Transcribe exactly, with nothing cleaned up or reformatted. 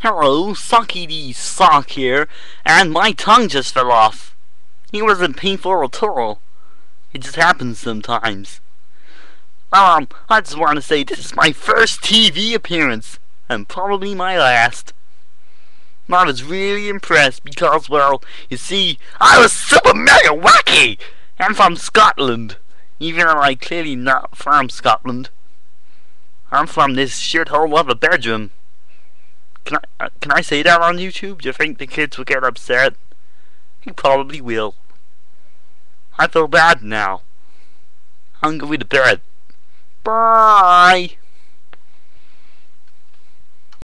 Hello, Socky the Sock here, and my tongue just fell off. It wasn't painful at all. It just happens sometimes. Well, um, I just want to say this is my first T V appearance, and probably my last. I was really impressed because, well, you see, I was super mega wacky! I'm from Scotland, even though I'm clearly not from Scotland. I'm from this shithole of a bedroom. Can I, uh, can I say that on YouTube? Do you think the kids will get upset? He probably will. I feel bad now. I'm going to bed. Bye!